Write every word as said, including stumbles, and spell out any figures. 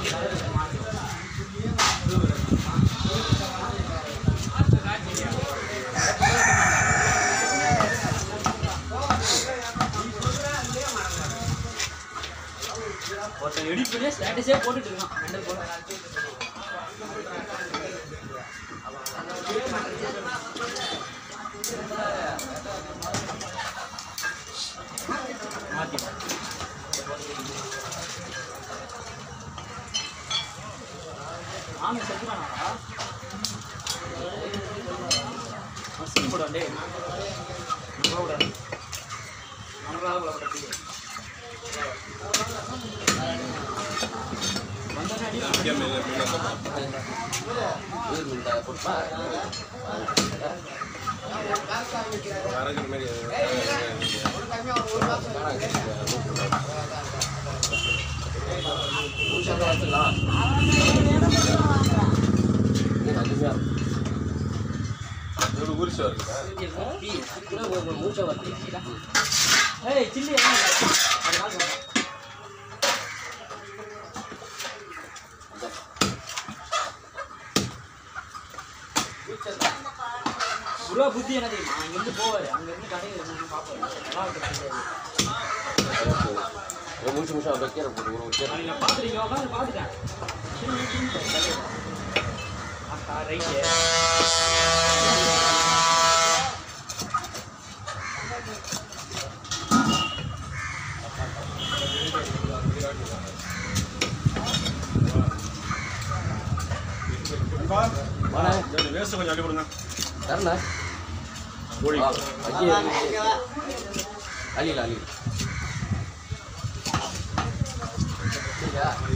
ஒருத்தன் எடிட் பண்ணி ஸ்டேட்டஸே போட்டுட்டு இருக்கான் மெண்டல் போல மாத்தி ஆமே செத்துறானா மஸ்கின் போடு டேய் நம்ம போடு நம்மளா போல போடு Ya me me me இது மிண்டா போடுமா ஆரஞ்சு மாதிரி ஒரு ஊர்ஸ் வருதா இதுல ஒரு மூச்சை வருது ஏய் சில்லி என்ன புரா புத்தி என்ன தெரியுமா அங்கிருந்து போவாரு அங்கிருந்து கடையில் என்னன்னு பார்ப்பாரு நல்லா இருக்கு ஒரு மூச்சு மூச்சா வைக்கிற போட்டு ஒரு ஒரு அவங்க பார்த்துருக்கீங்க உட்காந்து பார்த்துட்டேன் ரைட்டு வாடா வேஸ்ட் கொஞ்சம் அள்ளி கொடுங்க தரல ஓடி ஐயா அலில அலி சரியா